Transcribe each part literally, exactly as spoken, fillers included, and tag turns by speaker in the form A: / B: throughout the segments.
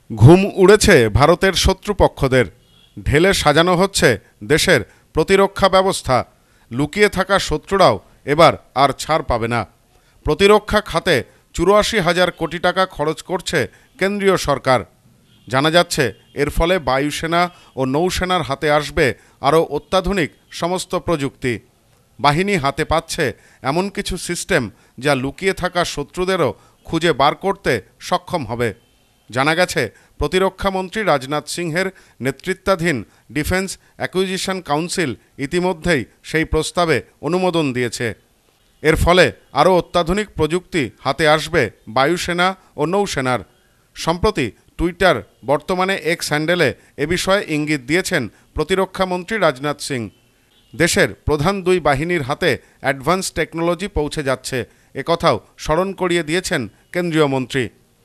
A: ঘুম উড়েছে ভারতের শত্রুপক্ষদের। ঢেলে সাজানো হচ্ছে দেশের প্রতিরক্ষা ব্যবস্থা। লুকিয়ে থাকা শত্রুরাও এবার আর ছাড় পাবে না। প্রতিরক্ষা খাতে চুরাশি হাজার কোটি টাকা খরচ করছে কেন্দ্রীয় সরকার। জানা যাচ্ছে এর ফলে বায়ুসেনা ও নৌসেনার হাতে আসবে আরও অত্যাধুনিক সমস্ত প্রযুক্তি। বাহিনী হাতে পাচ্ছে এমন কিছু সিস্টেম যা লুকিয়ে থাকা শত্রুদেরও খুঁজে বার করতে সক্ষম হবে। জানা গেছে প্রতিরক্ষামন্ত্রী রাজনাথ সিংহের নেতৃত্বাধীন ডিফেন্স অ্যাকুইজিশন কাউন্সিল ইতিমধ্যেই সেই প্রস্তাবে অনুমোদন দিয়েছে। এর ফলে আরও অত্যাধুনিক প্রযুক্তি হাতে আসবে বায়ুসেনা ও নৌসেনার। সম্প্রতি টুইটার বর্তমানে এক্স হ্যান্ডেলে এ বিষয়ে ইঙ্গিত দিয়েছেন প্রতিরক্ষামন্ত্রী রাজনাথ সিং। দেশের প্রধান দুই বাহিনীর হাতে অ্যাডভান্স টেকনোলজি পৌঁছে যাচ্ছে, একথাও স্মরণ করিয়ে দিয়েছেন কেন্দ্রীয় মন্ত্রী।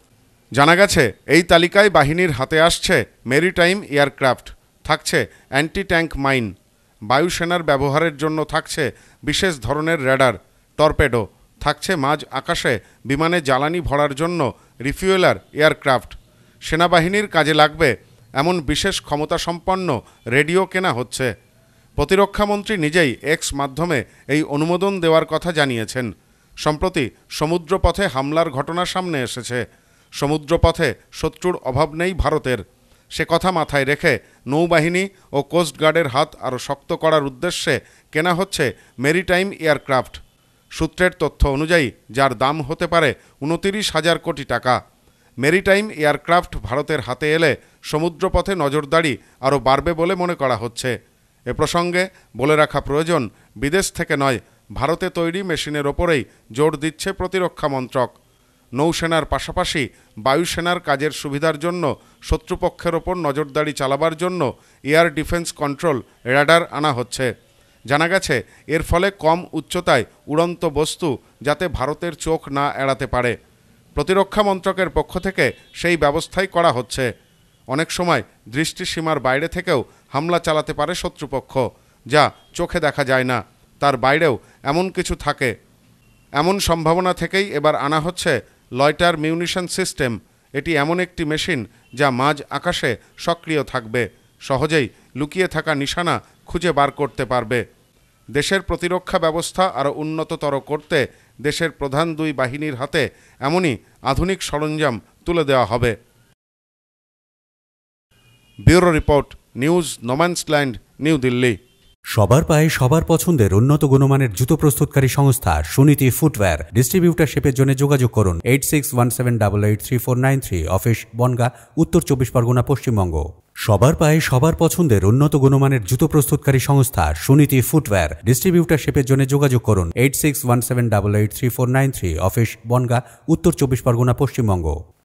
A: জানা গেছে এই তালিকায় বাহিনীর হাতে আসছে মেরিটাইম এয়ারক্রাফট, থাকছে অ্যান্টি ট্যাঙ্ক মাইন, বায়ুসেনার ব্যবহারের জন্য থাকছে বিশেষ ধরনের র্যাডার, টর্পেডো, থাকছে মাঝ আকাশে বিমানে জ্বালানি ভরার জন্য রিফুয়েলার এয়ারক্রাফট। সেনাবাহিনীর কাজে লাগবে এমন বিশেষ ক্ষমতাসম্পন্ন রেডিও কেনা হচ্ছে। প্রতিরক্ষামন্ত্রী নিজেই এক্স মাধ্যমে এই অনুমোদন দেওয়ার কথা জানিয়েছেন। সম্প্রতি সমুদ্রপথে হামলার ঘটনা সামনে এসেছে। সমুদ্রপথে শত্রুর অভাব নেই ভারতের। সে কথা মাথায় রেখে নৌবাহিনী ও কোস্টগার্ডের হাত আরও শক্ত করার উদ্দেশ্যে কেনা হচ্ছে মেরিটাইম এয়ারক্রাফট। সূত্রের তথ্য অনুযায়ী যার দাম হতে পারে উনতিরিশ হাজার কোটি টাকা। মেরিটাইম এয়ারক্রাফট ভারতের হাতে এলে সমুদ্রপথে নজরদারি আরও বাড়বে বলে মনে করা হচ্ছে। এ প্রসঙ্গে বলে রাখা প্রয়োজন, বিদেশ থেকে নয়, ভারতে তৈরি মেশিনের ওপরেই জোর দিচ্ছে প্রতিরক্ষা মন্ত্রক। নৌসেনার পাশাপাশি বায়ুসেনার কাজের সুবিধার জন্য শত্রুপক্ষের ওপর নজরদারি চালাবার জন্য এয়ার ডিফেন্স কন্ট্রোল র্যাডার আনা হচ্ছে। জানা গেছে এর ফলে কম উচ্চতায় উড়ন্ত বস্তু যাতে ভারতের চোখ না এড়াতে পারে। প্রতিরক্ষা মন্ত্রকের পক্ষ থেকে সেই ব্যবস্থাই করা হচ্ছে। অনেক সময় দৃষ্টিসীমার বাইরে থেকেও হামলা চালাতে পারে শত্রুপক্ষ, যা চোখে দেখা যায় না। তার বাইরেও এমন কিছু থাকে। এমন সম্ভাবনা থেকেই এবার আনা হচ্ছে লয়টার মিউনিশন সিস্টেম। এটি এমন একটি মেশিন যা মাঝ আকাশে সক্রিয় থাকবে, সহজেই লুকিয়ে থাকা নিশানা খুঁজে বার করতে পারবে। দেশের প্রতিরক্ষা ব্যবস্থা আরও উন্নততর করতে দেশের প্রধান দুই বাহিনীর হাতে এমনই আধুনিক সরঞ্জাম তুলে দেওয়া হবে। Bureau report, news no man's land, new Delhi.
B: সবার পায়ে সবার পছন্দের উন্নত গুণমানের জুতো প্রস্তুতকারী সংস্থা সুনীতি ফুটওয়্যার। ডিস্ট্রিবিউটারশিপের জন্য যোগাযোগ করুন eight six one seven double eight three four nine three. Office Bongaon, উত্তর চব্বিশ পরগনা, পশ্চিমবঙ্গ। সবার পায়ে সবার পছন্দের উন্নত গুণমানের জুতো প্রস্তুতকারী সংস্থা সুনীতি ফুটওয়্যার। ডিস্ট্রিবিউটারশিপের জন্য যোগাযোগ করুন eight six one seven double eight three four nine three. Office Bongaon, উত্তর চব্বিশ পরগনা, পশ্চিমবঙ্গ।